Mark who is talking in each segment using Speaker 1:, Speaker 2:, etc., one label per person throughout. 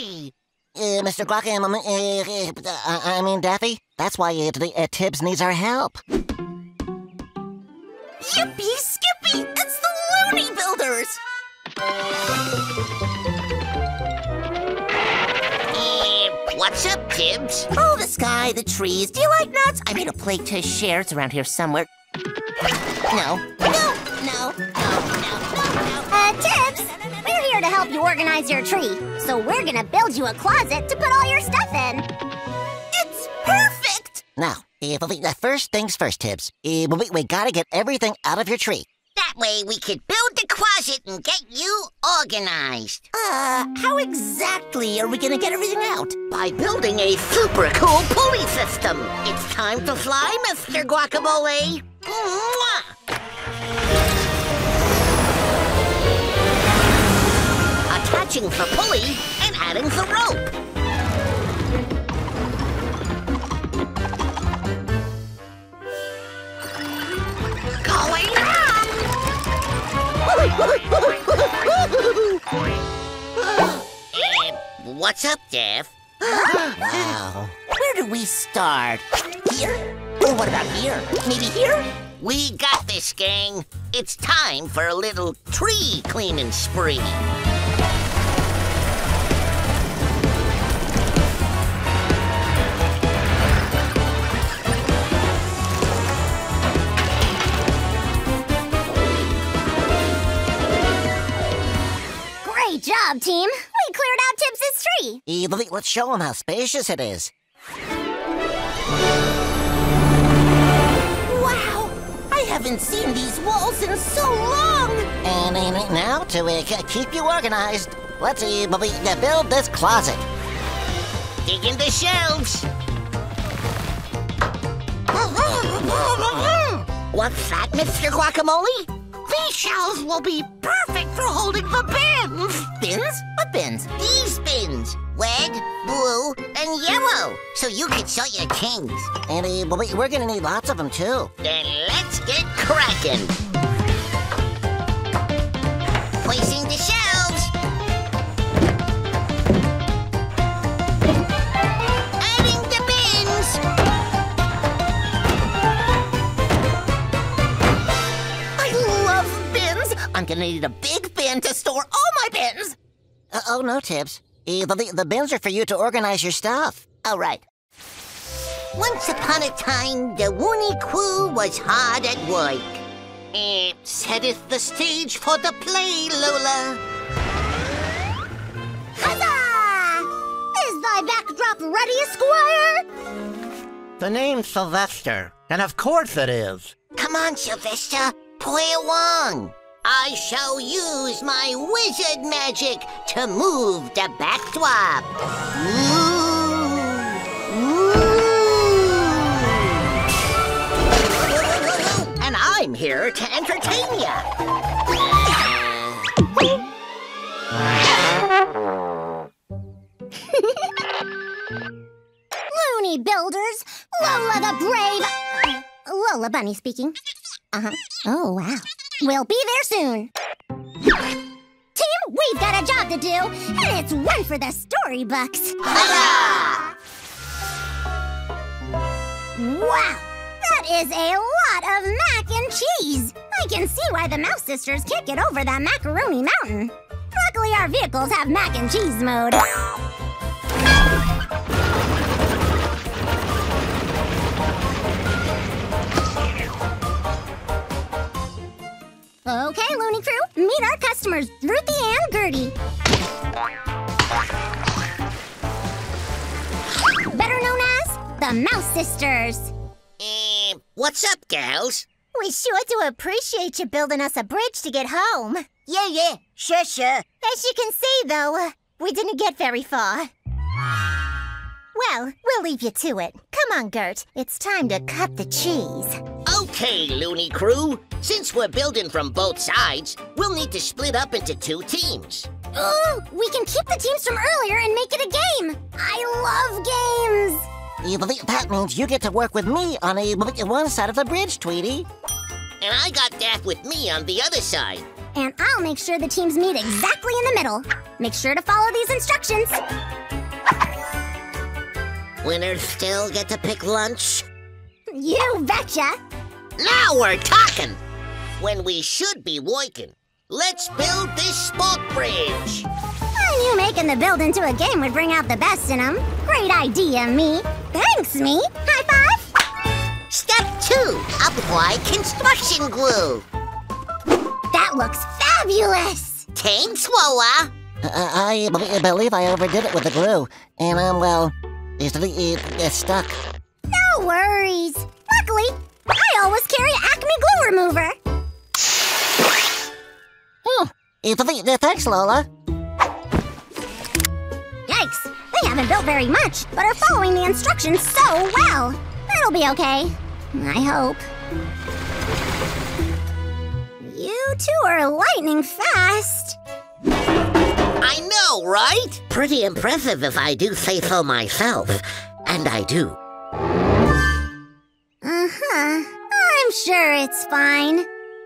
Speaker 1: tree.
Speaker 2: Mr. Glock, I mean Daffy, that's why Tibbs needs our help.
Speaker 1: Yippee Skippy! It's the Looney Builders! What's up, Tibbs? Oh, the sky, the trees. Do you like nuts? I made a plate to share. It's around here somewhere. No.
Speaker 3: Tibbs, we're here to help you organize your tree. So we're gonna build you a closet to put all your stuff in.
Speaker 1: It's perfect!
Speaker 2: Now, first things first, Tibbs. We gotta get everything out of your tree.
Speaker 1: That way we could build the closet and get you organized. How exactly are we gonna get everything out? By building a super cool pulley system. It's time to fly, Mr. Guacamole. Mwah! Attaching the pulley and adding the rope. Going up! What's up, Jeff?
Speaker 2: Wow.
Speaker 1: Where do we start? Here? Or what about here? Maybe here? We got this, gang. It's time for a little tree cleaning spree.
Speaker 3: Great job, team. We cleared out Tibbs' tree.
Speaker 2: Let's show him how spacious it is.
Speaker 1: Wow! I haven't seen these walls in so long!
Speaker 2: And now, to keep you organized, let's build this closet.
Speaker 1: Digging the shelves. What's that, Mr. Guacamole? These shelves will be perfect for holding the bins. Bins? What bins? These bins. Red, blue, and yellow. So you can sort your kings.
Speaker 2: And we're gonna need lots of them, too.
Speaker 1: Then let's get cracking. Placing the shelves. Adding the bins. I love bins. I'm gonna need a big bin to store all my bins.
Speaker 2: Oh, no, Tibbs. The bins are for you to organize your stuff.
Speaker 1: All right. Once upon a time, the Looney crew was hard at work. Setteth the stage for the play, Lola.
Speaker 3: Huzzah! Is thy backdrop ready, Squire?
Speaker 4: The name's Sylvester, and of course it is.
Speaker 1: Come on, Sylvester, play along. I shall use my wizard magic to move the backdrop. And I'm here to entertain ya.
Speaker 3: Looney Builders, Lola the Brave. Lola Bunny speaking. Oh, wow. We'll be there soon. Team, we've got a job to do, and it's one for the storybooks.
Speaker 1: Huzzah!
Speaker 3: Wow, that is a lot of mac and cheese. I can see why the Mouse Sisters can't get over that macaroni mountain. Luckily, our vehicles have mac and cheese mode. Okay, Looney Crew, meet our customers, Ruthie and Gertie. Better known as the Mouse Sisters.
Speaker 1: What's up, gals?
Speaker 3: We sure do appreciate you building us a bridge to get home.
Speaker 1: Yeah, sure.
Speaker 3: As you can see, though, we didn't get very far. Well, we'll leave you to it. Come on, Gert. It's time to cut the cheese.
Speaker 1: Okay, Looney Crew. Since we're building from both sides, we'll need to split up into 2 teams.
Speaker 3: Oh, we can keep the teams from earlier and make it a game. I love games.
Speaker 2: That means you get to work with me on one side of the bridge, Tweety.
Speaker 1: And I got Daff with me on the other side.
Speaker 3: And I'll make sure the teams meet exactly in the middle. Make sure to follow these instructions.
Speaker 1: Winners still get to pick lunch?
Speaker 3: You betcha.
Speaker 1: Now we're talking! When we should be working. Let's build this spark bridge.
Speaker 3: I knew making the build into a game would bring out the best in them. Great idea, me. Thanks, me. High five.
Speaker 1: Step 2, apply construction glue.
Speaker 3: That looks fabulous.
Speaker 1: Thanks, Lola.
Speaker 2: I believe I overdid it with the glue. And, well, it's stuck.
Speaker 3: No worries. Luckily, I always carry Acme glue remover.
Speaker 2: Oh, thanks, Lola.
Speaker 3: Yikes. They haven't built very much, but are following the instructions so well. That'll be okay. I hope. You two are lightning fast.
Speaker 1: I know, right? Pretty impressive if I do say so myself. And I do.
Speaker 3: Uh-huh. I'm sure it's fine.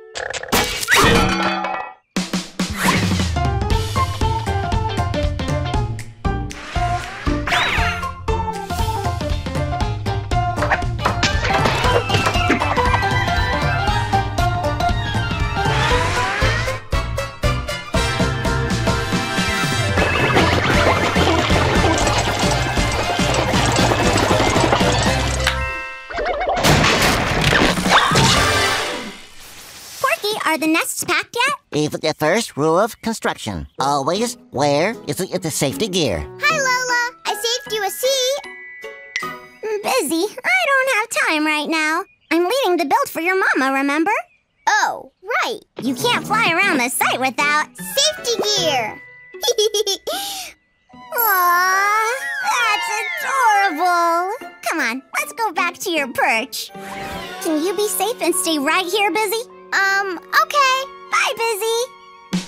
Speaker 3: Are the nests packed yet?
Speaker 2: It's the first rule of construction. Always wear the safety gear.
Speaker 3: Hi, Lola. I saved you a seat. I'm busy. I don't have time right now. I'm leading the build for your mama, remember? Oh, right. You can't fly around the site without safety gear. Aww, that's adorable. Come on, let's go back to your perch. Can you be safe and stay right here, Busy? Okay. Bye, Busy.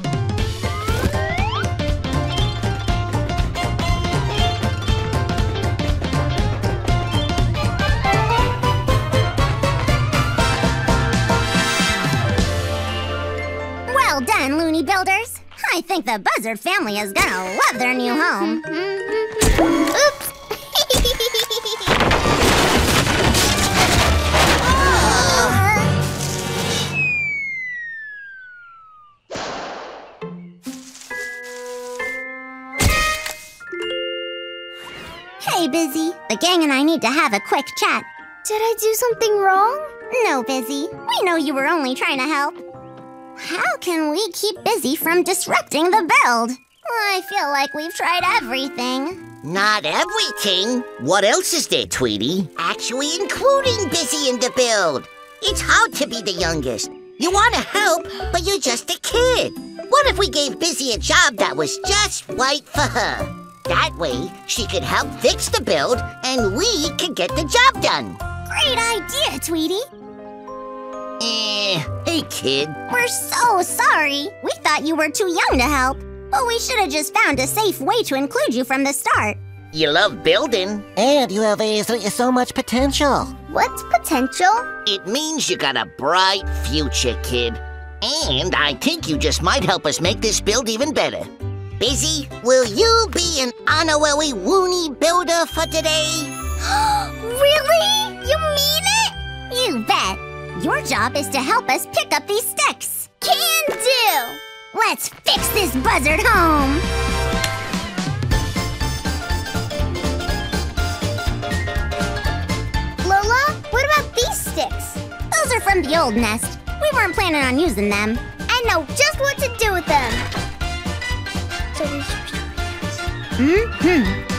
Speaker 3: Well done, Looney Builders. I think the Buzzard family is gonna love their new home. Oops. Hey, Busy. The gang and I need to have a quick chat. Did I do something wrong? No, Busy. We know you were only trying to help. How can we keep Busy from disrupting the build? I feel like we've tried everything.
Speaker 1: Not everything. What else is there, Tweety? Actually including Busy in the build. It's hard to be the youngest. You want to help, but you're just a kid. What if we gave Busy a job that was just right for her? That way, she could help fix the build, and we could get the job done.
Speaker 3: Great idea, Tweety.
Speaker 1: Hey, kid.
Speaker 3: We're so sorry. We thought you were too young to help. But we should have just found a safe way to include you from the start.
Speaker 1: You love building.
Speaker 2: And you have so much potential.
Speaker 3: What's potential?
Speaker 1: It means you got a bright future, kid. And I think you just might help us make this build even better. Busy, will you be an honorary Looney Builder for today?
Speaker 3: Really? You mean it? You bet. Your job is to help us pick up these sticks. Can do! Let's fix this buzzard home! Lola, what about these sticks? Those are from the old nest. We weren't planning on using them. I know just what to do with them. Mm-hmm.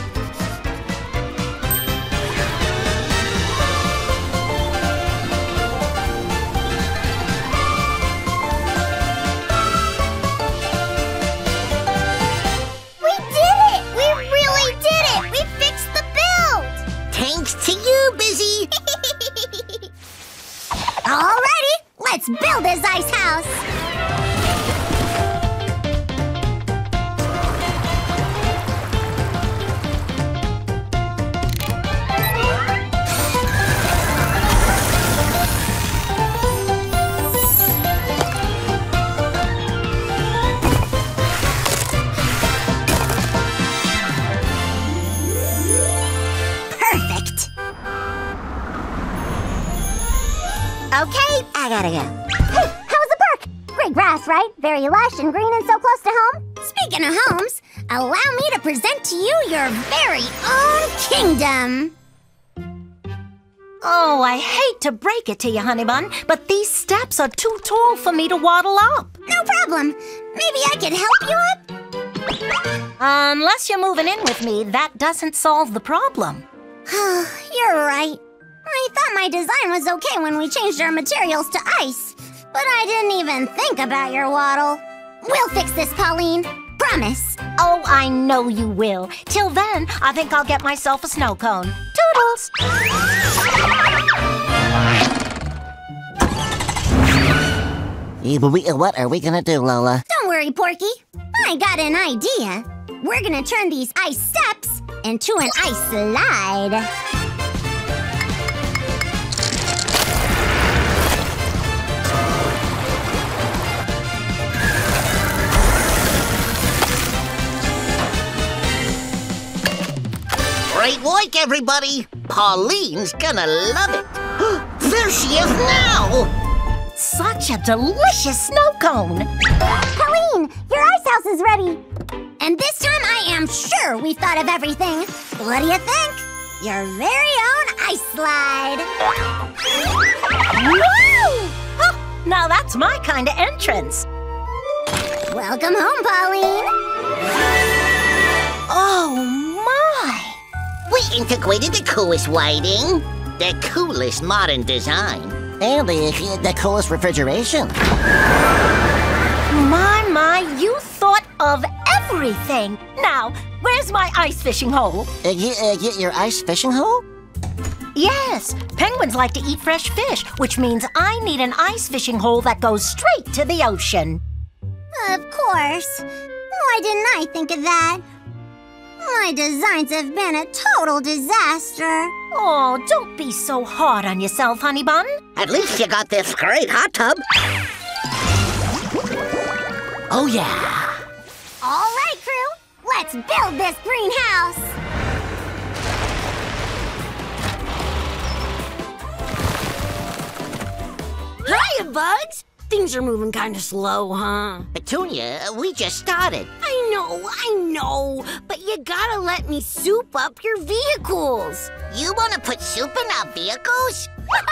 Speaker 3: Alrighty, let's build his ice house! Okay, I gotta go. Hey, how was the park? Great grass, right? Very lush and green and so close to home. Speaking of homes, allow me to present to you your very own kingdom.
Speaker 5: Oh, I hate to break it to you, honey bun, but these steps are too tall for me to waddle up.
Speaker 3: No problem. Maybe I could help you up?
Speaker 5: Unless you're moving in with me, that doesn't solve the problem.
Speaker 3: You're right. I thought my design was okay when we changed our materials to ice, but I didn't even think about your waddle. We'll fix this, Pauline. Promise.
Speaker 5: Oh, I know you will. Till then, I think I'll get myself a snow cone. Toodles!
Speaker 2: What are we gonna do, Lola?
Speaker 3: Don't worry, Porky. I got an idea. We're gonna turn these ice steps into an ice slide.
Speaker 1: Great work, everybody! Pauline's gonna love it! There she is now!
Speaker 5: Such a delicious snow cone!
Speaker 3: Pauline, your ice house is ready. And this time I am sure we've thought of everything. What do you think? Your very own ice slide.
Speaker 5: Woo! Huh, now that's my kind of entrance.
Speaker 3: Welcome home, Pauline.
Speaker 5: Oh, my!
Speaker 1: We integrated the coolest lighting, the coolest modern design.
Speaker 2: And the coolest refrigeration.
Speaker 5: My, you thought of everything. Now, where's my ice fishing hole?
Speaker 2: Your ice fishing hole?
Speaker 5: Yes, penguins like to eat fresh fish, which means I need an ice fishing hole that goes straight to the ocean.
Speaker 3: Of course. Why didn't I think of that? My designs have been a total disaster.
Speaker 5: Oh, don't be so hard on yourself, honey bun.
Speaker 1: At least you got this great hot tub. Oh, yeah.
Speaker 3: All right, crew. Let's build this greenhouse.
Speaker 6: Hiya, Bugs! Things are moving kind of slow, huh?
Speaker 1: Petunia, we just started.
Speaker 6: I know, but you gotta let me soup up your vehicles.
Speaker 1: You want to put soup in our vehicles?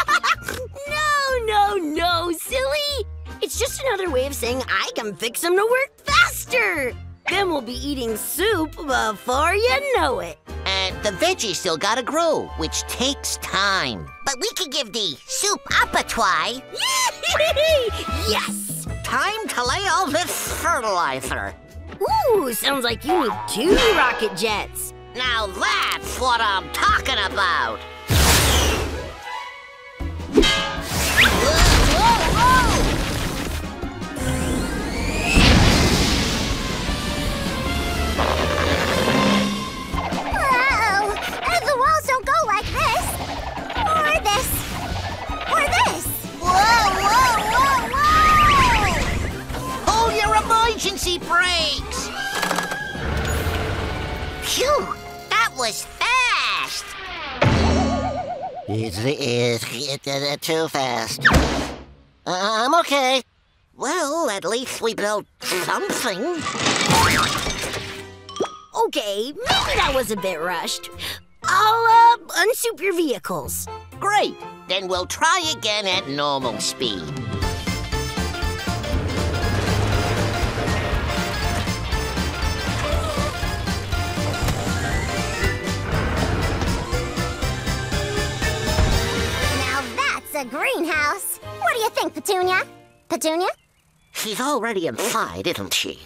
Speaker 6: No, silly! It's just another way of saying I can fix them to work faster. Then we'll be eating soup before you know it.
Speaker 1: And the veggies still gotta grow, which takes time. But we can give the soup up a try.
Speaker 6: Yes!
Speaker 1: Time to lay all this fertilizer.
Speaker 6: Ooh, sounds like you need 2 rocket jets.
Speaker 1: Now that's what I'm talking about. Whoa!
Speaker 3: The walls don't go like this. Or this. Or this.
Speaker 1: Whoa! Hold your emergency brakes! Phew! That was fast!
Speaker 2: It's too fast. I'm okay.
Speaker 1: Well, at least we built something.
Speaker 6: Okay, maybe that was a bit rushed. I'll unsoup your vehicles.
Speaker 1: Great! Then we'll try again at normal speed.
Speaker 3: Now that's a greenhouse. What do you think, Petunia? Petunia?
Speaker 1: She's already inside, isn't she?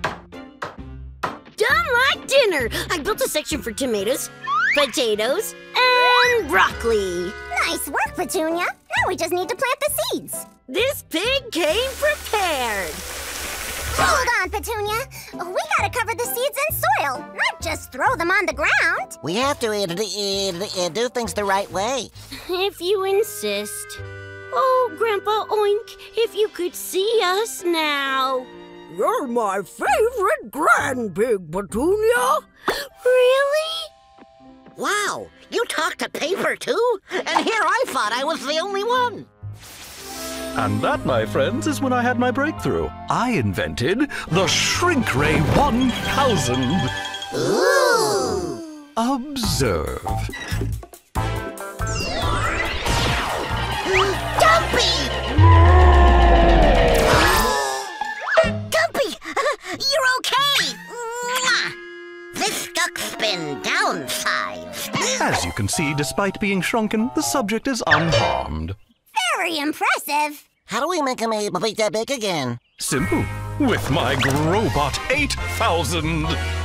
Speaker 6: Done like dinner. I built a section for tomatoes, potatoes, and broccoli.
Speaker 3: Nice work, Petunia. Now we just need to plant the seeds.
Speaker 6: This pig came prepared.
Speaker 3: Hold on, Petunia. We gotta cover the seeds in soil, not just throw them on the ground.
Speaker 2: We have to do things the right way.
Speaker 6: If you insist. Oh, Grandpa Oink, if you could see us now.
Speaker 7: You're my favorite grandpig, Petunia.
Speaker 6: Really?
Speaker 1: Wow! You talk to paper, too? And here I thought I was the only one.
Speaker 8: And that, my friends, is when I had my breakthrough. I invented the Shrink Ray 1000.
Speaker 1: Ooh!
Speaker 8: Observe.
Speaker 1: Dumpy! Dumpy! You're okay! Mwah! This duck's been downsized.
Speaker 8: As you can see, despite being shrunken, the subject is unharmed.
Speaker 3: Very impressive.
Speaker 2: How do we make him that big again?
Speaker 8: Simple. With my Growbot 8000.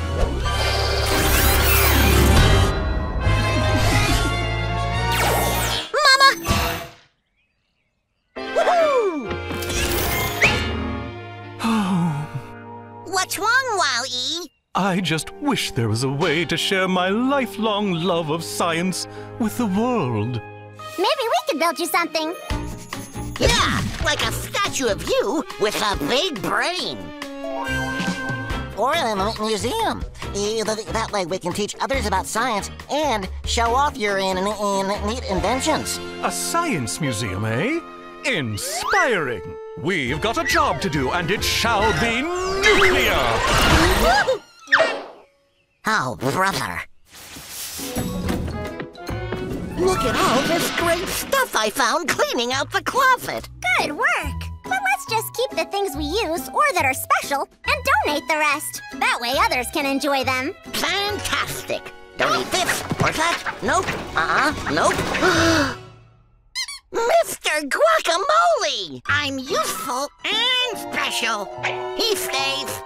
Speaker 1: What's wrong, Wowee?
Speaker 8: I just wish there was a way to share my lifelong love of science with the world.
Speaker 3: Maybe we could build you something.
Speaker 1: Yeah, like a statue of you with a big brain.
Speaker 2: Or in a museum. That way we can teach others about science and show off your neat inventions.
Speaker 8: A science museum, eh? Inspiring. We've got a job to do, and it shall be nuclear!
Speaker 1: Oh, brother. Look at all this great stuff I found cleaning out the closet.
Speaker 3: Good work. But let's just keep the things we use or that are special and donate the rest. That way others can enjoy them.
Speaker 1: Fantastic. Don't eat this or that. Nope. Nope. Mr. Guacamole! I'm useful and special. He stays.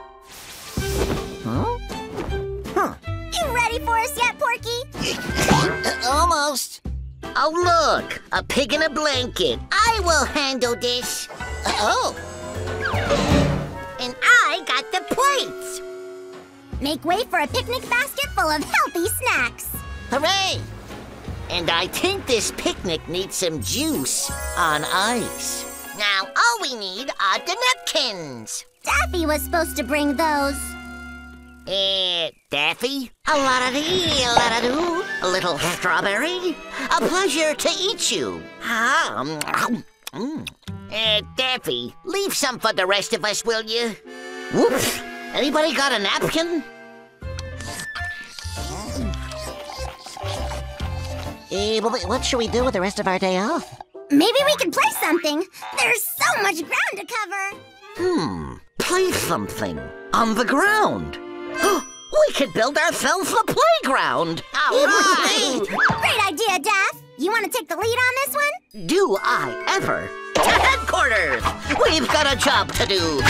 Speaker 3: You ready for us yet, Porky?
Speaker 2: Almost.
Speaker 1: Oh, look. A pig in a blanket. I will handle this.
Speaker 2: Oh.
Speaker 1: And I got the plates.
Speaker 3: Make way for a picnic basket full of healthy snacks.
Speaker 2: Hooray!
Speaker 1: And I think this picnic needs some juice on ice. Now, all we need are the napkins.
Speaker 3: Daffy was supposed to bring those.
Speaker 1: Daffy? A-la-da-dee, a-la-da-doo. A little strawberry? A pleasure to eat you. Daffy, leave some for the rest of us, will you? Whoops. Anybody got a napkin?
Speaker 2: What should we do with the rest of our day off?
Speaker 3: Maybe we can play something. There's so much ground to cover.
Speaker 1: Play something on the ground. We could build ourselves a playground. All right.
Speaker 3: Great idea, Daff. You want to take the lead on this one?
Speaker 1: Do I ever? To headquarters. We've got a job to do.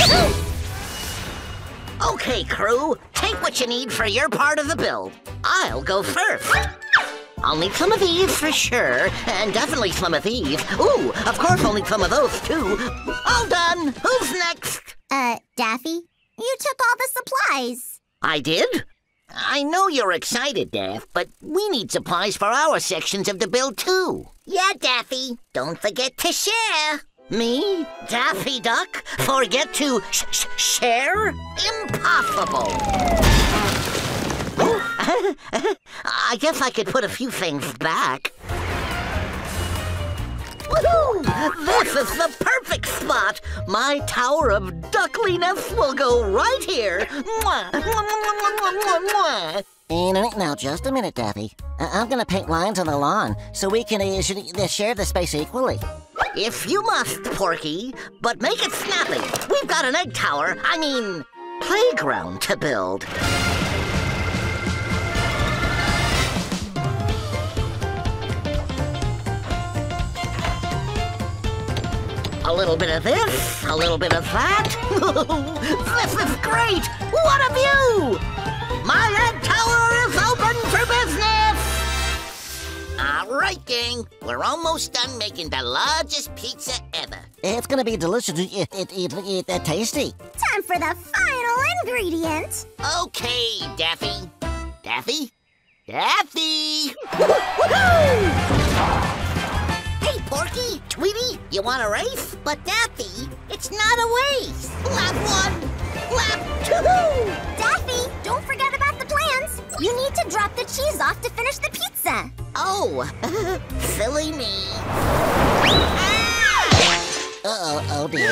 Speaker 1: Okay, crew. Take what you need for your part of the build. I'll go first. I'll need some of these for sure, and definitely some of these. Ooh, of course I'll need some of those too. All done. Who's next?
Speaker 3: Daffy, you took all the supplies.
Speaker 1: I did? I know you're excited, Daff, but we need supplies for our sections of the build too. Yeah, Daffy, don't forget to share. Me, Daffy Duck, forget to share? Impossible. I guess I could put a few things back. Woohoo! This is the perfect spot! My tower of duckliness will go right here! Mwah! Mwah, mwah, mwah, mwah, mwah.
Speaker 2: Now, just a minute, Daffy. I'm gonna paint lines on the lawn so we can share the space equally.
Speaker 1: If you must, Porky, but make it snappy. We've got an egg tower, playground to build. A little bit of this, a little bit of that. This is great! What a view! My egg tower is open for business! All right, gang. We're almost done making the largest pizza ever.
Speaker 2: It's gonna be delicious, tasty.
Speaker 3: Time for the final ingredient.
Speaker 1: Okay, Daffy. Daffy? Daffy! Woohoo! Hey, Porky, Tweety, you want a race? But Daffy, it's not a race. Lap one, lap two.
Speaker 3: Daffy, don't forget about the plans. You need to drop the cheese off to finish the pizza.
Speaker 1: Oh, silly me.
Speaker 2: Oh dear.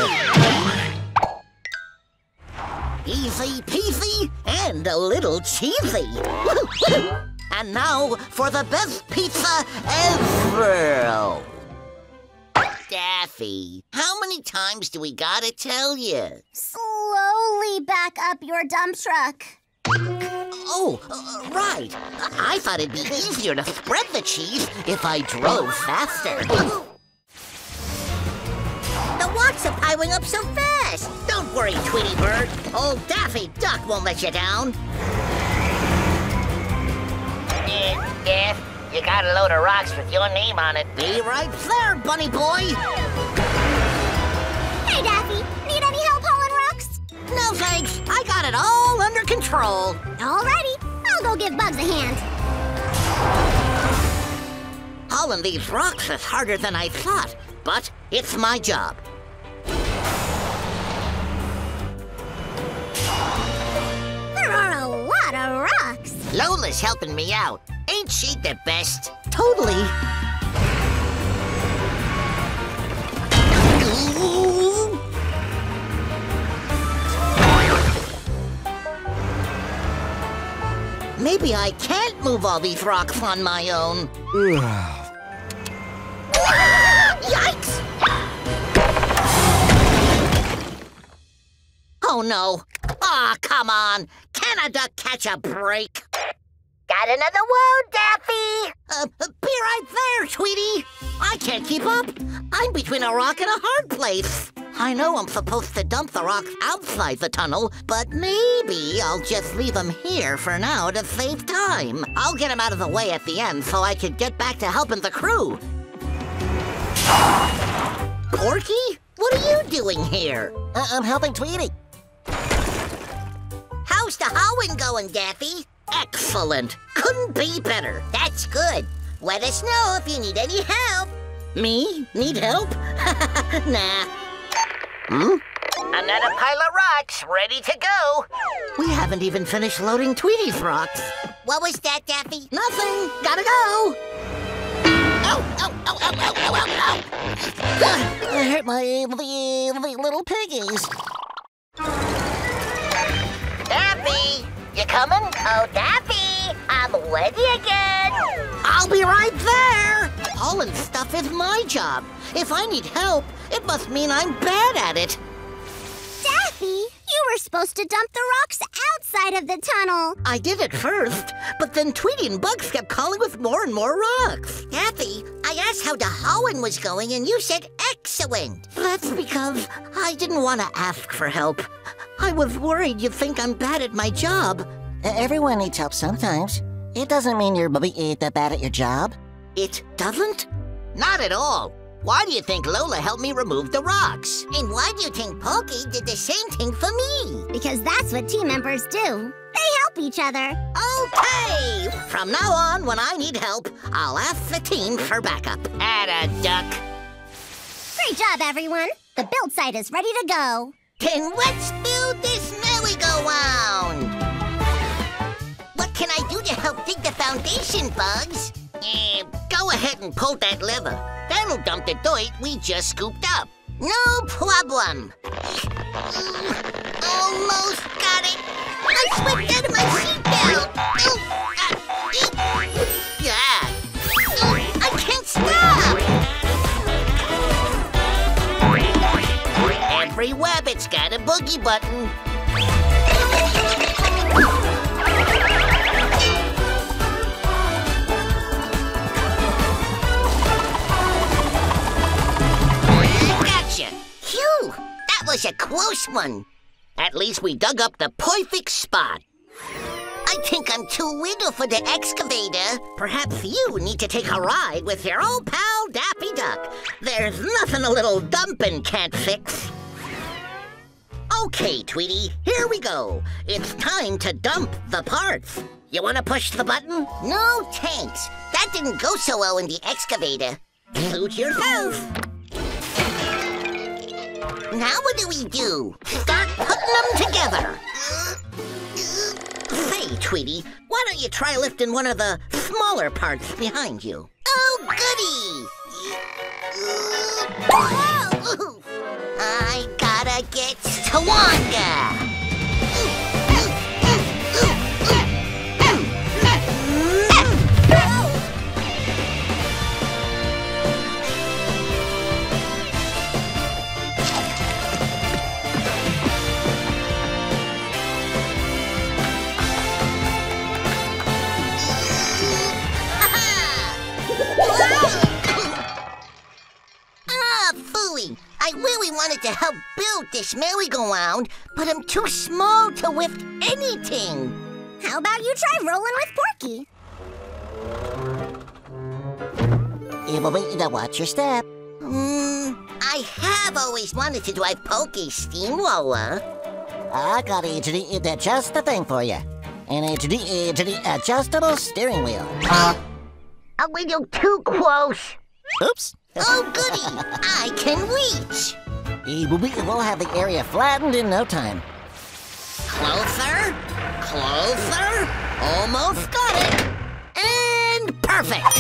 Speaker 1: Easy peasy and a little cheesy. And now for the best pizza ever. Daffy, how many times do we gotta tell you?
Speaker 3: Slowly back up your dump truck.
Speaker 1: Oh, right. I thought it'd be easier to spread the cheese if I drove faster. The walks are piling up so fast. Don't worry, Tweety Bird. Old Daffy Duck won't let you down. Yes, you got a load of rocks with your name on it. Be right there, bunny boy.
Speaker 3: Hey, Daffy, need any help hauling rocks?
Speaker 1: No thanks, I got it all under control.
Speaker 3: Alrighty, I'll go give Bugs a hand.
Speaker 1: Hauling these rocks is harder than I thought, but it's my job.
Speaker 3: There are a lot of rocks.
Speaker 1: Lola's helping me out. Ain't she the best? Totally. Maybe I can't move all these rocks on my own. Yikes! Oh no. Aw, come on. Can a duck catch a break? Got another wound, Daffy! Be right there, Tweety! I can't keep up. I'm between a rock and a hard place. I know I'm supposed to dump the rocks outside the tunnel, but maybe I'll just leave them here for now to save time. I'll get them out of the way at the end so I could get back to helping the crew. Porky? What are you doing here?
Speaker 2: I'm helping Tweety.
Speaker 1: How's the howling going, Daffy? Excellent. Couldn't be better. That's good. Let us know if you need any help. Me? Need help? Nah. Another pile of rocks ready to go. We haven't even finished loading Tweety's rocks. What was that, Daffy? Nothing. Gotta go. Ow, ow, ow, ow, ow, ow, ow, ow.
Speaker 2: I hurt my little piggies.
Speaker 1: Daffy, you coming? Oh, Daffy, I'm ready again. I'll be right there. Hauling stuff is my job. If I need help, it must mean I'm bad at it.
Speaker 3: Daffy, you were supposed to dump the rocks outside of the tunnel.
Speaker 1: I did it first, but then Tweety and Bugs kept calling with more and more rocks. Daffy, I asked how the hauling was going and you said excellent. That's because I didn't want to ask for help. I was worried you'd think I'm bad at my job.
Speaker 2: Everyone needs help sometimes. It doesn't mean you're bad at your job.
Speaker 1: It doesn't? Not at all. Why do you think Lola helped me remove the rocks? And why do you think Pokey did the same thing for me?
Speaker 3: Because that's what team members do. They help each other.
Speaker 1: Okay! From now on, when I need help, I'll ask the team for backup. Atta duck.
Speaker 3: Great job, everyone. The build site is ready to go.
Speaker 1: Then let's build this merry-go-round. What can I do to help dig the foundation, Bugs? Go ahead and pull that lever. That'll dump the dirt we just scooped up. No problem. Almost got it. I slipped out of my seatbelt. I can't stop. Every rabbit's got a boogie button. Phew! That was a close one. At least we dug up the perfect spot. I think I'm too little for the excavator. Perhaps you need to take a ride with your old pal Daffy Duck. There's nothing a little dumping can't fix. Okay, Tweety, here we go. It's time to dump the parts. You want to push the button? No thanks. That didn't go so well in the excavator. Suit yourself. Now what do we do? Start putting them together. Say, Tweety, why don't you try lifting one of the smaller parts behind you? Oh, goody! I gotta get to Wanda. I really wanted to help build this merry-go-round, but I'm too small to lift anything.
Speaker 3: How about you try rolling with Porky?
Speaker 2: Watch your step.
Speaker 1: I have always wanted to drive Porky's steamroller.
Speaker 2: I got just the thing for you. An adjustable steering wheel.
Speaker 1: A little too close.
Speaker 2: Oops.
Speaker 1: Oh, goody! I can reach!
Speaker 2: We'll have the area flattened in no time.
Speaker 1: Closer, closer, almost got it, and perfect!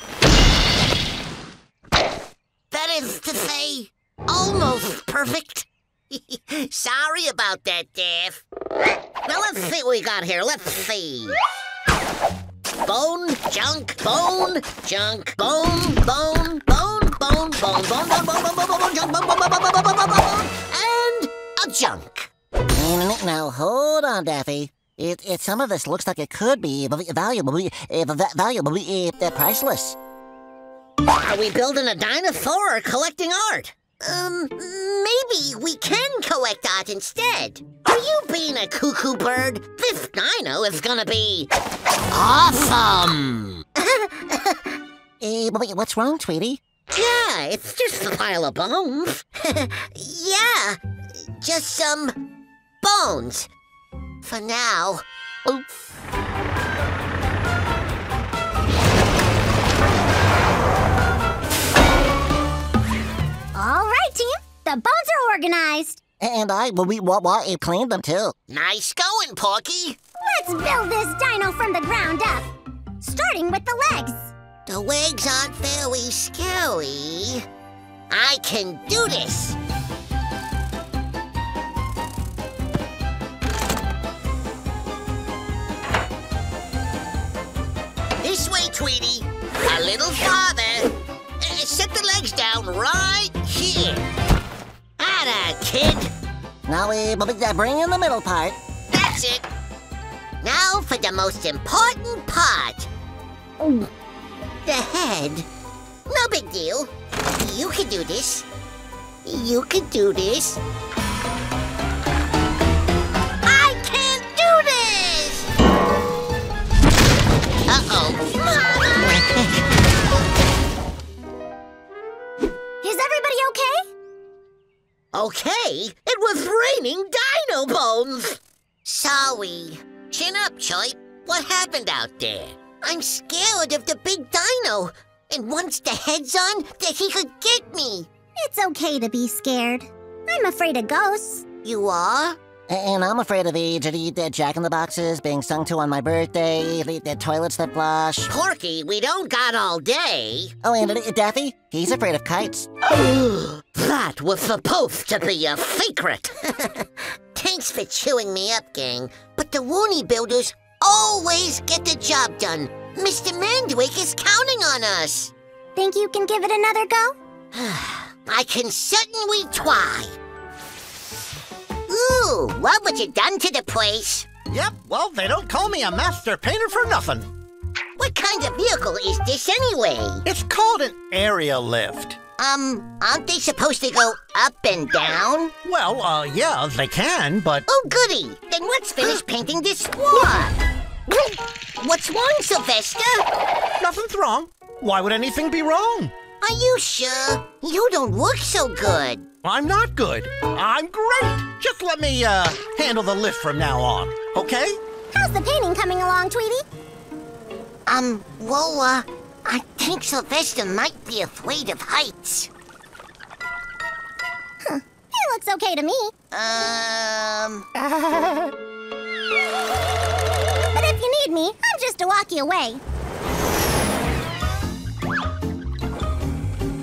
Speaker 1: That is to say, almost perfect. Sorry about that, Dave. Now let's see what we got here, let's see. Bone, junk, bone, junk, bone, bone, bone, bone, bone, bone, bone, bone, bone, bone, bone, junk, bone, bone, bone, bone, bone, bone, bone, and a junk.
Speaker 2: Now hold on, Daffy. Some of this looks like it could be valuable, priceless.
Speaker 1: Are we building a dinosaur or collecting art? Maybe we can collect art instead. Are you being a cuckoo bird? This dino is gonna be awesome!
Speaker 2: What's wrong, Tweety?
Speaker 1: Yeah, it's just a pile of bones. Yeah, just some bones. For now. Oops.
Speaker 3: All right, team. The bones are organized.
Speaker 2: And I cleaned them too.
Speaker 1: Nice going, Porky.
Speaker 3: Let's build this dino from the ground up. Starting with the legs.
Speaker 1: The legs aren't very scary. I can do this. This way, Tweety. A little farther. Set the legs down right here. Atta, kid.
Speaker 2: Now bring in the middle part.
Speaker 1: That's it. Now for the most important part. The head. No big deal. You can do this. You can do this. I can't do this! Uh-oh.
Speaker 3: Is everybody okay?
Speaker 1: Okay, it was raining dino bones. Sorry. Chin up, Choip. What happened out there? I'm scared of the big dino. And once the head's on, that he could get me.
Speaker 3: It's okay to be scared. I'm afraid of ghosts.
Speaker 1: You are?
Speaker 2: And I'm afraid of the Jack-in-the-Boxes being sung to on my birthday, the toilets that flush.
Speaker 1: Porky, we don't got all day.
Speaker 2: Oh, and Daffy, he's afraid of kites.
Speaker 1: That was supposed to be a secret. Thanks for chewing me up, gang. But the Looney builders always get the job done. Mr. Mandrake is counting on us.
Speaker 3: Think you can give it another go?
Speaker 1: I can certainly try. Ooh, what would you done to the place?
Speaker 4: Yep, well, they don't call me a master painter for nothing.
Speaker 1: What kind of vehicle is this anyway?
Speaker 4: It's called an aerial lift.
Speaker 1: Aren't they supposed to go up and down?
Speaker 4: Well, yeah, they can, but...
Speaker 1: Oh, goody! Then let's finish painting this squad. What's wrong, Sylvester?
Speaker 4: Nothing's wrong. Why would anything be wrong?
Speaker 1: Are you sure? You don't look so good.
Speaker 4: I'm not good. I'm great. Just let me, handle the lift from now on, okay?
Speaker 3: How's the painting coming along, Tweety?
Speaker 1: Well, I think Sylvester might be afraid of heights.
Speaker 3: Huh. It looks okay to me. But if you need me, I'm just a walkie away.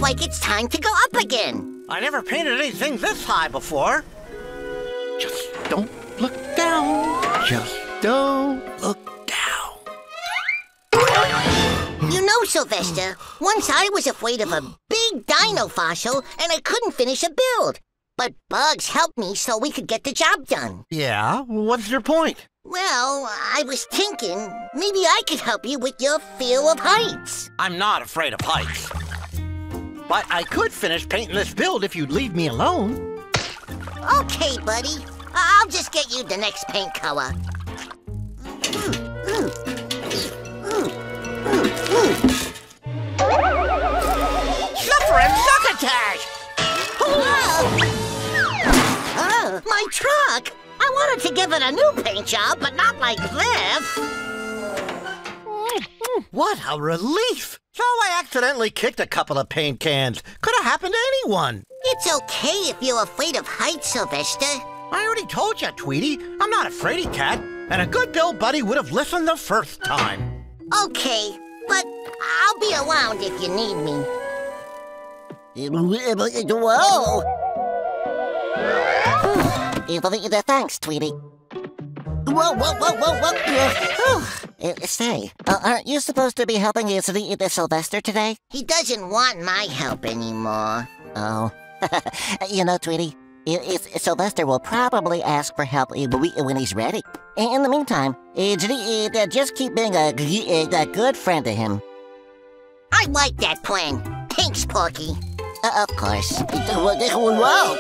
Speaker 1: like it's time to go up again.
Speaker 4: I never painted anything this high before. Just don't look down. Just don't look down.
Speaker 1: You know, Sylvester, once I was afraid of a big dino fossil and I couldn't finish a build. But Bugs helped me so we could get the job done.
Speaker 4: Yeah? What's your point?
Speaker 1: Well, I was thinking maybe I could help you with your fear of heights.
Speaker 4: I'm not afraid of heights. But I could finish painting this build if you'd leave me alone.
Speaker 1: Okay, buddy. I'll just get you the next paint color.
Speaker 4: Suffering succotash!
Speaker 1: Oh, my truck! I wanted to give it a new paint job, but not like this.
Speaker 4: What a relief! So I accidentally kicked a couple of paint cans. Could have happened to anyone.
Speaker 1: It's okay if you're afraid of heights, Sylvester.
Speaker 4: I already told you, Tweety. I'm not a fraidy cat, and a good Bill Buddy would have listened the first time.
Speaker 1: Okay, but I'll be around if you need me.
Speaker 2: Whoa! Thanks, Tweety. Whoa. Say, aren't you supposed to be helping Sylvester today?
Speaker 1: He doesn't want my help anymore.
Speaker 2: Oh. You know, Tweety, Sylvester will probably ask for help when he's ready. In the meantime, just keep being a good friend to him.
Speaker 1: I like that plan. Thanks, Porky.
Speaker 2: Of course. Whoa!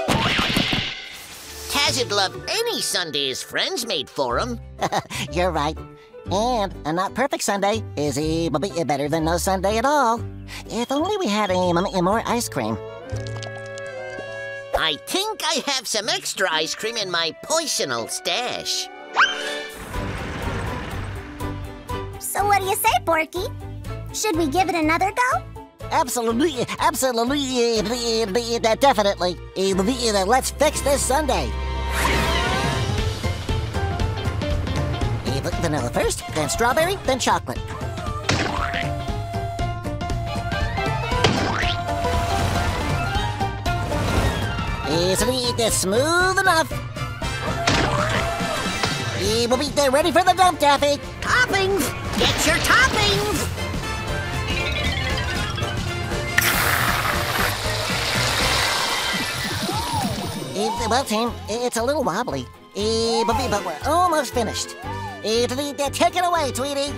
Speaker 1: Taz'd love any Sunday his friends made for him.
Speaker 2: You're right. And a not perfect Sunday is better than no Sunday at all. If only we had more ice cream.
Speaker 1: I think I have some extra ice cream in my personal stash.
Speaker 3: So what do you say, Porky? Should we give it another go?
Speaker 2: Absolutely, definitely. Let's fix this Sunday. Vanilla first, then strawberry, then chocolate. It's smooth enough. We'll be there ready for the dump, Daffy.
Speaker 1: Toppings! Get your toppings!
Speaker 2: Well, team, it's a little wobbly. But we're almost finished. Take it away, Tweety.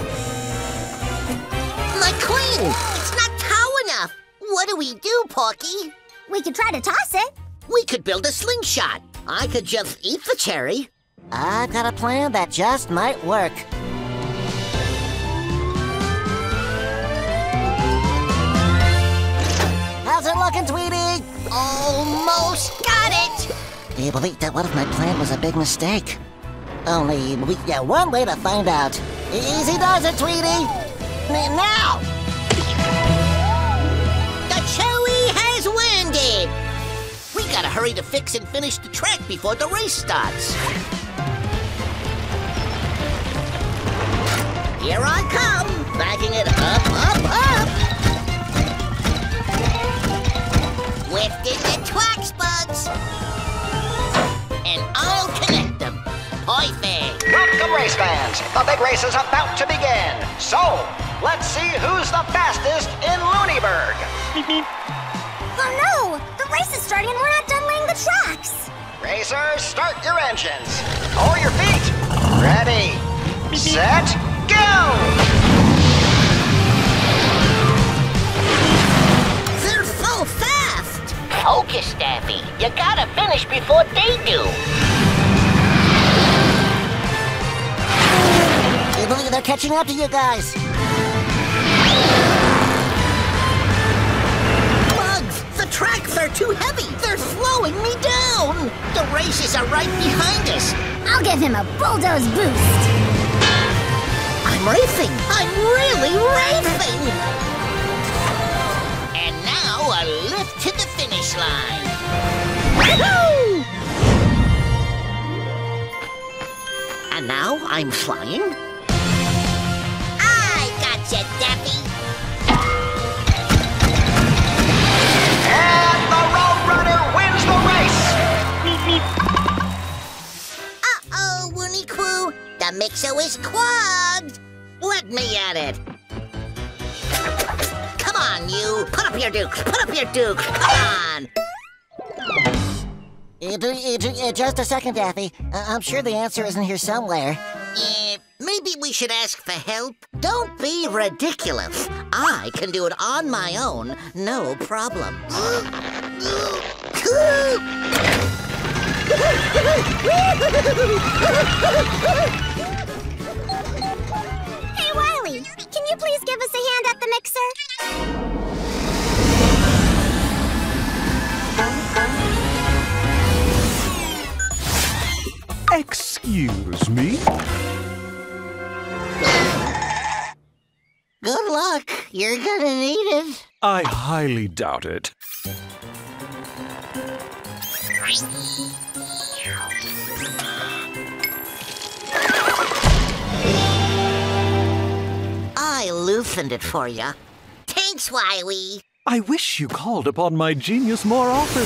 Speaker 1: My queen! It's not tall enough! What do we do, Porky?
Speaker 3: We could try to toss it.
Speaker 1: We could build a slingshot. I could just eat the cherry.
Speaker 2: I've got a plan that just might work. How's it looking, Tweety?
Speaker 1: Almost got it!
Speaker 2: What if my plan was a big mistake? Only we got one way to find out. Easy does it, Tweety! Now!
Speaker 1: The cherry has landed! We gotta hurry to fix and finish the track before the race starts. Here I come, backing it up. Lifting the tracks, Bugs. And I'll connect them. Perfect.
Speaker 9: Welcome, race fans. The big race is about to begin. So, let's see who's the fastest in Looneyburg.
Speaker 3: Oh no! The race is starting and we're not done laying the tracks.
Speaker 9: Racers, start your engines. Or your feet. Ready, set, go!
Speaker 1: They're so fast! Focus, Daffy. You gotta finish before they do.
Speaker 2: They're catching up to you guys.
Speaker 1: Bugs, the tracks are too heavy. They're slowing me down. The races are right behind us.
Speaker 3: I'll give him a bulldoze boost.
Speaker 1: I'm racing. I'm really racing. And now a lift to the finish line. Woohoo! And now I'm flying. I gotcha, Daffy. Boo-boo, the mixer is clogged. Let me at it. Come on, you. Put up your dukes. Put up your dukes. Come on.
Speaker 2: Just a second, Daffy. I'm sure the answer is in here somewhere.
Speaker 1: Maybe we should ask for help? Don't be ridiculous. I can do it on my own, no problem.
Speaker 3: Hey, Wiley, can you please give us a hand at the mixer?
Speaker 8: Excuse me?
Speaker 2: Good luck. You're gonna need it.
Speaker 8: I highly doubt it.
Speaker 1: I loosened it for ya. Thanks, Wiley.
Speaker 8: I wish you called upon my genius more often.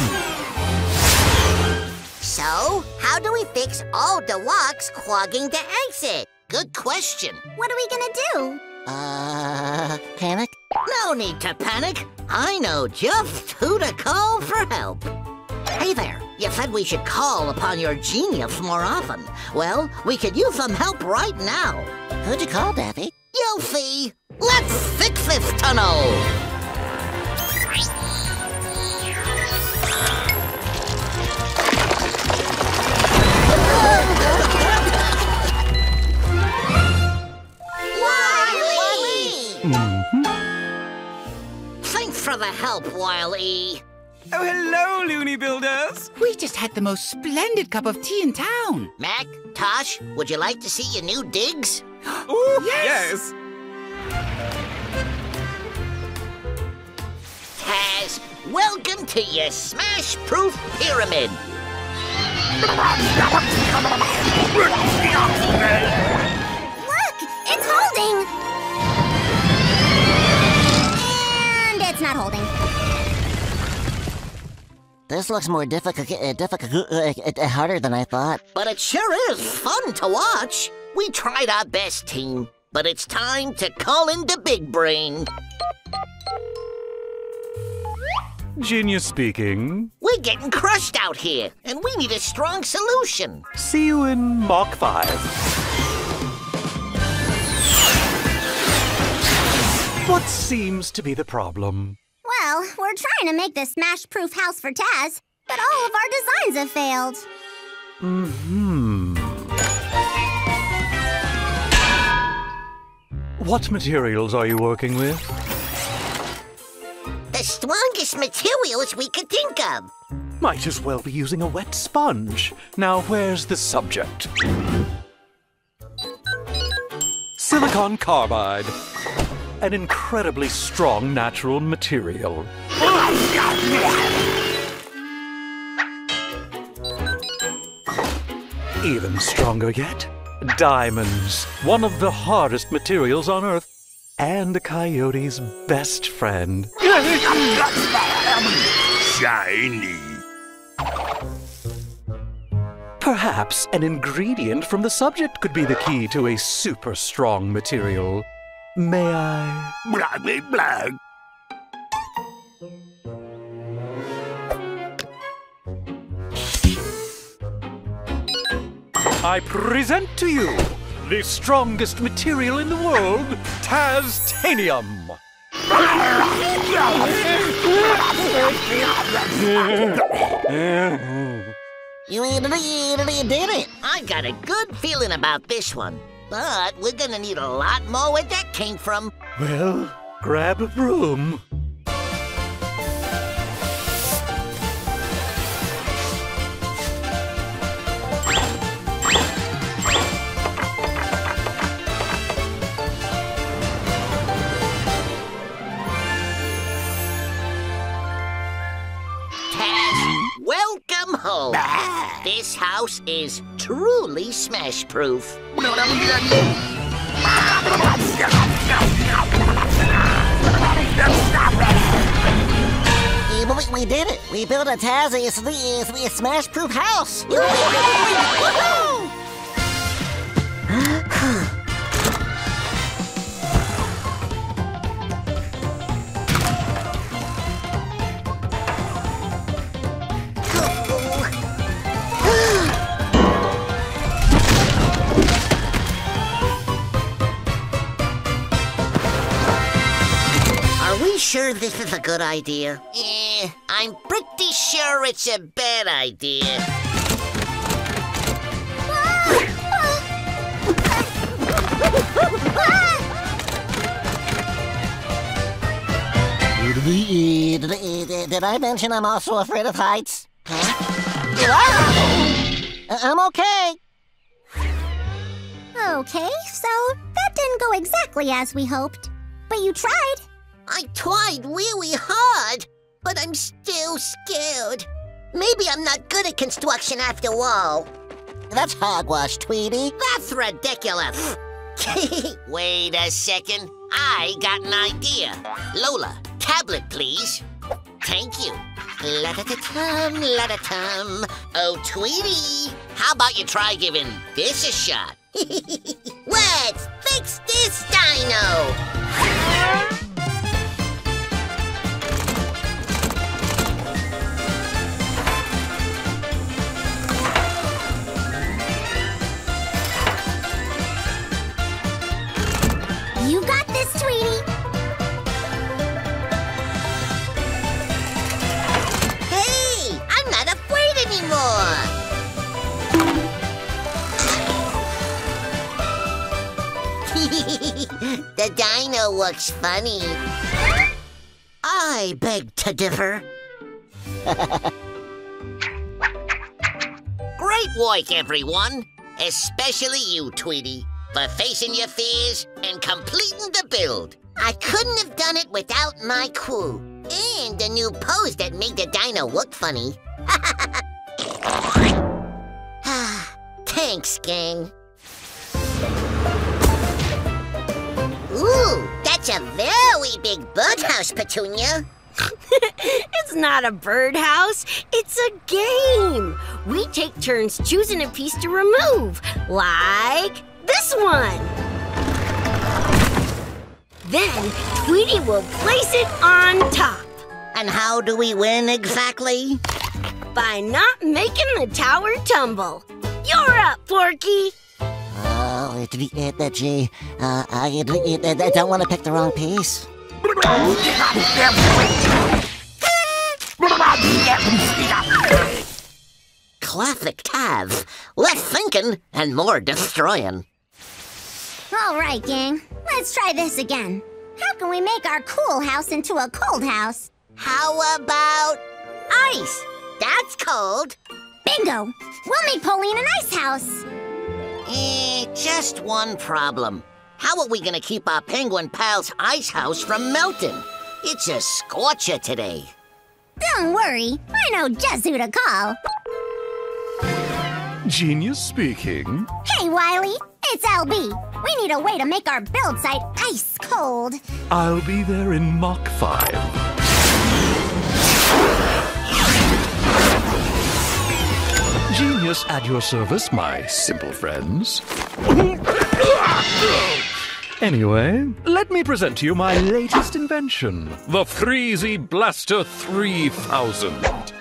Speaker 1: So, how do we fix all the locks clogging the exit? Good question.
Speaker 3: What are we gonna do?
Speaker 2: Panic?
Speaker 1: No need to panic. I know just who to call for help. Hey there, you said we should call upon your genius more often. Well, we could use some help right now.
Speaker 2: Who'd you call, Daffy?
Speaker 1: You'll see. Let's fix this tunnel. Thanks for the help, Wile-E.
Speaker 10: Oh, hello, Looney Builders. We just had the most splendid cup of tea in town.
Speaker 1: Mac, Tosh, would you like to see your new digs?
Speaker 10: Oh, yes.
Speaker 1: Taz, welcome to your smash-proof pyramid.
Speaker 3: Look, it's holding. And it's not holding.
Speaker 2: This looks more harder than I thought.
Speaker 1: But it sure is fun to watch. We tried our best, team. But it's time to call in the big brain.
Speaker 8: Genius speaking.
Speaker 1: We're getting crushed out here, and we need a strong solution.
Speaker 8: See you in Mach 5. What seems to be the problem?
Speaker 3: Well, we're trying to make this smash-proof house for Taz, but all of our designs have failed.
Speaker 8: What materials are you working with?
Speaker 1: The strongest materials we could think of.
Speaker 8: Might as well be using a wet sponge. Now, where's the subject? Silicon carbide. An incredibly strong natural material. Even stronger yet, diamonds. One of the hardest materials on Earth. And a coyote's best friend.
Speaker 11: Shiny.
Speaker 8: Perhaps an ingredient from the subject could be the key to a super strong material. May I?
Speaker 11: Blah, blah.
Speaker 8: I present to you the strongest material in the world, Taztanium.
Speaker 2: You did it.
Speaker 1: I got a good feeling about this one. But we're gonna need a lot more where that came from.
Speaker 8: Well, grab a broom.
Speaker 1: Welcome home. This house is truly smash-proof.
Speaker 2: We did it. We built a Tazzy smash-proof house.
Speaker 1: sure this is a good idea? I'm pretty sure it's a bad idea.
Speaker 2: Did I mention I'm also afraid of heights? Huh? I'm okay.
Speaker 3: Okay, so that didn't go exactly as we hoped. But you tried.
Speaker 1: I tried really hard, but I'm still scared. Maybe I'm not good at construction after all.
Speaker 2: That's hogwash, Tweety.
Speaker 1: That's ridiculous. Wait a second. I got an idea. Lola, tablet, please. Thank you. La-da-da-tum, la-da-tum. Oh, Tweety, how about you try giving this a shot? Let's fix this dino!
Speaker 3: You got this, Tweety.
Speaker 1: Hey, I'm not afraid anymore. The dino looks funny. I beg to differ. Great work, everyone. Especially you, Tweety, for facing your fears and completing the build. I couldn't have done it without my crew. And the new pose that made the dino look funny. Thanks, gang. Ooh, that's a very big birdhouse, Petunia.
Speaker 6: It's not a birdhouse, it's a game. We take turns choosing a piece to remove, like this one. Then Tweety will place it on top.
Speaker 1: And how do we win exactly?
Speaker 6: By not making the tower tumble. You're up, Porky.
Speaker 2: Oh, gee, I don't want to pick the wrong piece.
Speaker 1: Classic Taz. Less thinking and more destroying.
Speaker 3: All right, gang. Let's try this again. How can we make our cool house into a cold house?
Speaker 1: How about ice? That's cold.
Speaker 3: Bingo! We'll make Pauline an ice house.
Speaker 1: Just one problem. How are we gonna keep our penguin pal's ice house from melting? It's a scorcher today.
Speaker 3: Don't worry. I know just who to call.
Speaker 8: Genius speaking.
Speaker 3: Hey, Wiley. It's LB. We need a way to make our build site ice cold.
Speaker 8: I'll be there in Mach 5. Genius at your service, my simple friends. Anyway, let me present to you my latest invention, the Freezy Blaster 3000.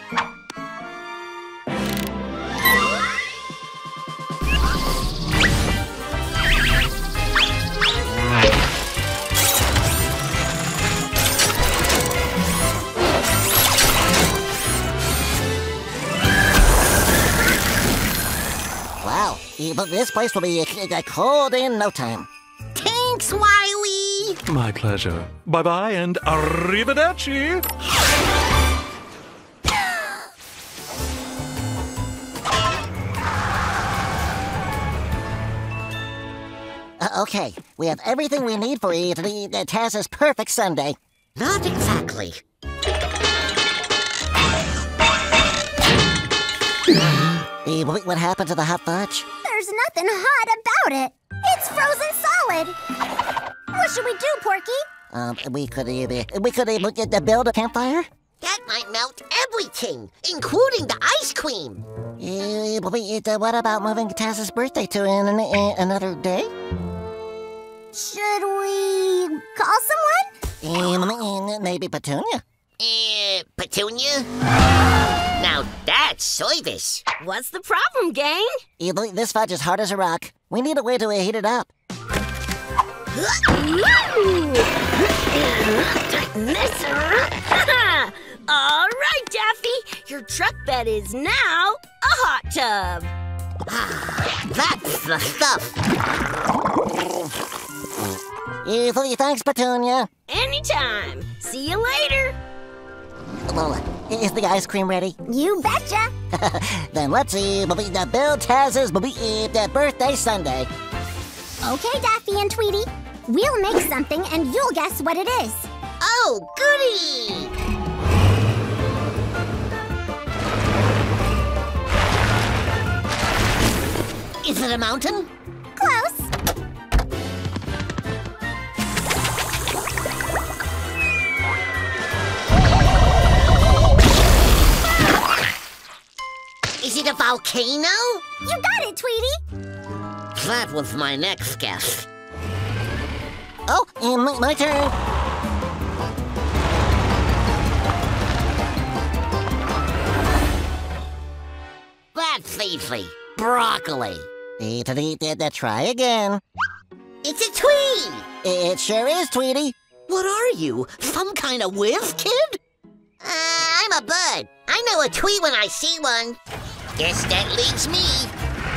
Speaker 2: Wow, this place will be cold in no time.
Speaker 1: Thanks, Wiley!
Speaker 8: My pleasure. Bye-bye and arrivederci!
Speaker 2: Okay, we have everything we need for Taz's perfect Sunday.
Speaker 1: Not exactly.
Speaker 2: What happened to the hot fudge?
Speaker 3: There's nothing hot about it. It's frozen solid. What should we do, Porky?
Speaker 2: We could build a campfire?
Speaker 1: That might melt everything, including the ice cream.
Speaker 2: What about moving Taz's birthday to another day?
Speaker 3: Should we call someone?
Speaker 2: Maybe Petunia.
Speaker 1: Petunia? Now that's service.
Speaker 6: What's the problem, gang?
Speaker 2: This fudge is hard as a rock. We need a way to heat it up.
Speaker 6: All right, Daffy. Your truck bed is now a hot tub.
Speaker 1: That's the stuff.
Speaker 2: Thanks, Petunia.
Speaker 6: Anytime. See you later.
Speaker 2: Lola, is the ice cream ready?
Speaker 3: You betcha.
Speaker 2: Then let's build Taz's birthday sundae.
Speaker 3: Okay, Daffy and Tweety. We'll make something and you'll guess what it is.
Speaker 1: Oh, goody! Is it a mountain?
Speaker 3: Close.
Speaker 1: Is it a volcano?
Speaker 3: You got it, Tweety.
Speaker 1: That was my next guess.
Speaker 2: Oh, my turn.
Speaker 1: That's easy. Broccoli.
Speaker 2: Try again.
Speaker 1: It's a tweet.
Speaker 2: It sure is, Tweety.
Speaker 1: What are you, some kind of whiz kid? I'm a bird. I know a tweet when I see one. Guess that leaves me.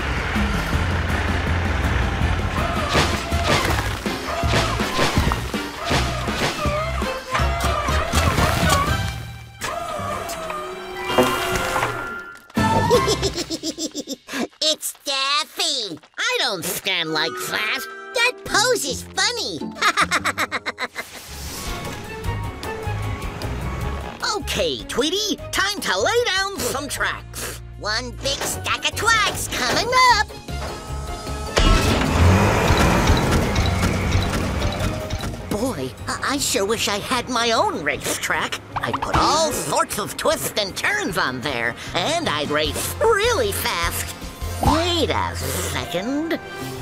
Speaker 1: It's Daffy. I don't stand like that. That pose is funny. Okay, Tweety, time to lay down some tracks. One big stack of tracks coming up. Boy, I sure wish I had my own racetrack. I'd put all sorts of twists and turns on there, and I'd race really fast. Wait a second.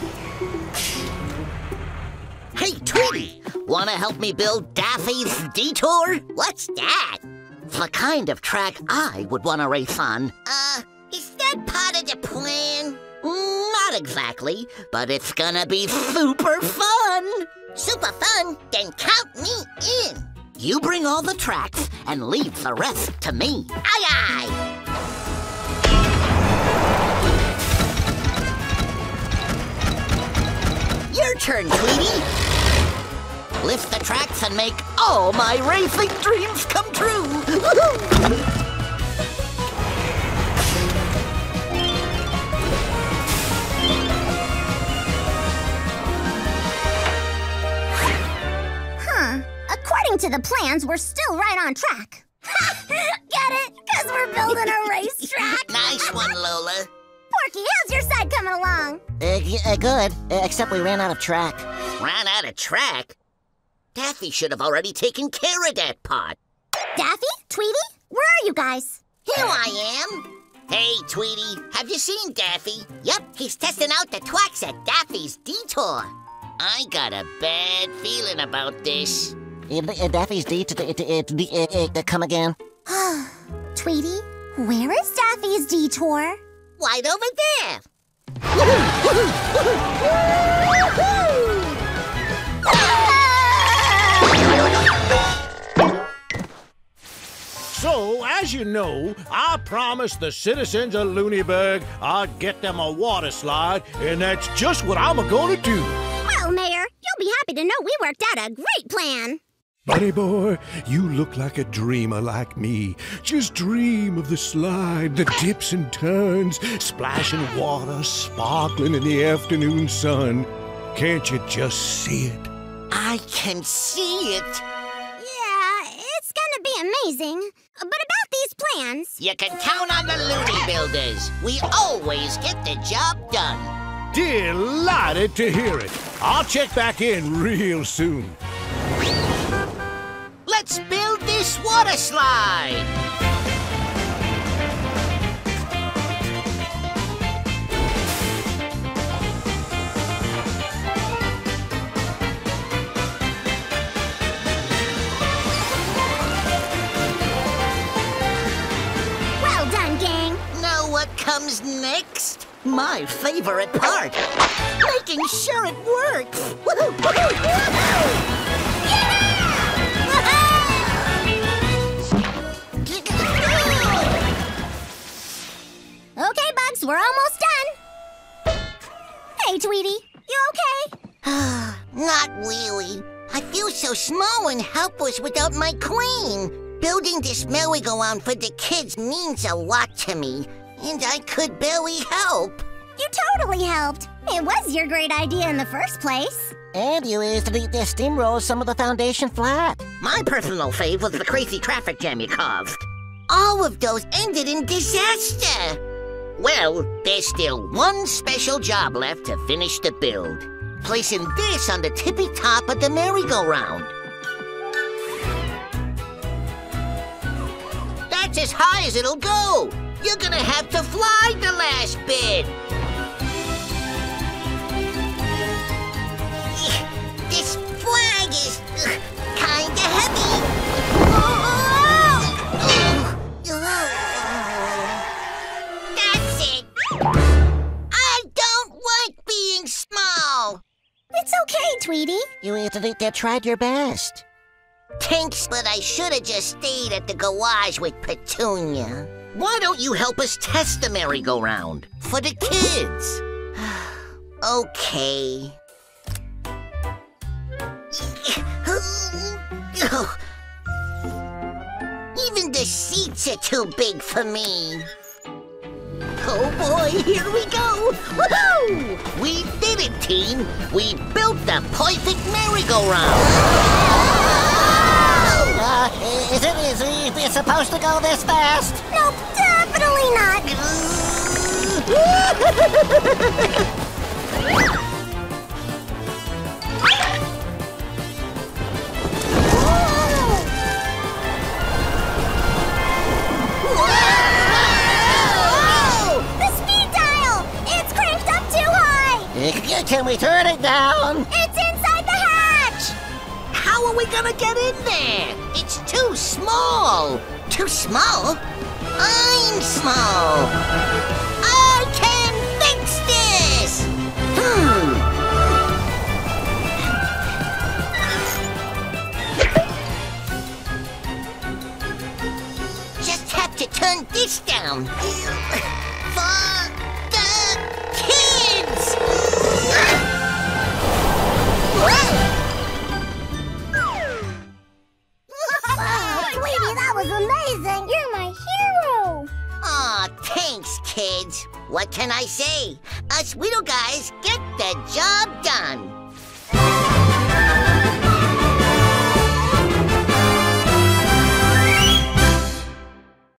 Speaker 1: Hey, Tweety, wanna help me build Daffy's Detour? What's that? The kind of track I would want to race on. Is that part of the plan? Not exactly, but it's gonna be super fun. Super fun? Then count me in. You bring all the tracks and leave the rest to me. Aye, aye. Your turn, Tweety. Lift the tracks and make all my racing dreams come true. Woohoo!
Speaker 3: According to the plans, we're still right on track. Get it? Because we're building a racetrack.
Speaker 1: Nice one, Lola.
Speaker 3: Porky, how's your side coming along?
Speaker 2: Good, except we ran out of track.
Speaker 1: Ran out of track? Daffy should have already taken care of that part.
Speaker 3: Daffy? Tweety? Where are you guys?
Speaker 1: Here I am. Hey, Tweety, have you seen Daffy? Yep, he's testing out the tracks at Daffy's Detour. I got a bad feeling about this.
Speaker 2: Daffy's come again.
Speaker 3: Tweety, where is Daffy's Detour?
Speaker 1: Right over there.
Speaker 12: So, as you know, I promised the citizens of Looneyburg I'd get them a water slide, and that's just what I'm gonna do.
Speaker 3: Well, Mayor, you'll be happy to know we worked out a great plan.
Speaker 11: Buddy boy, you look like a dreamer like me. Just dream of the slide, the dips and turns, splashing water, sparkling in the afternoon sun. Can't you just see it?
Speaker 1: I can see it.
Speaker 3: Yeah, it's gonna be amazing. But about these plans...
Speaker 1: You can count on the Looney Builders. We always get the job done.
Speaker 12: Delighted to hear it. I'll check back in real soon.
Speaker 1: Let's build this water slide.
Speaker 3: Well done, gang.
Speaker 1: Know what comes next? My favorite part. Making sure it works. Woohoo! Woohoo! Woohoo! Yeah! Woohoo!
Speaker 3: okay, Tweety? You okay?
Speaker 1: Not really. I feel so small and helpless without my queen. Building this merry-go-round for the kids means a lot to me, and I could barely help.
Speaker 3: You totally helped. It was your great idea in the first place.
Speaker 2: And you used to steamroll some of the foundation flat.
Speaker 1: My personal fave was the crazy traffic jam you caused. All of those ended in disaster. Well, there's still one special job left to finish the build. Placing this on the tippy top of the merry-go-round. That's as high as it'll go. You're gonna have to fly the last bit. This flag is kinda heavy. That's it. I don't like being small.
Speaker 3: It's okay, Tweety.
Speaker 2: You tried your best.
Speaker 1: Thanks, but I should have just stayed at the garage with Petunia. Why don't you help us test the merry-go-round? For the kids. Okay. Even the seats are too big for me. Oh boy, here we go! Woohoo! We did it, team! We built the perfect merry-go-round!
Speaker 2: Is it supposed to go this fast?
Speaker 3: Nope, definitely not. The speed dial! It's cranked up too high!
Speaker 2: Can we turn it down?
Speaker 3: It's inside the hatch!
Speaker 1: How are we gonna get in there? It's too small. Too small? I'm small. I can fix this! Just have to turn this down. For the kids!
Speaker 3: Tweety, that was amazing! You're my hero!
Speaker 1: Aw, thanks, kids. What can I say? Us little guys get the job done.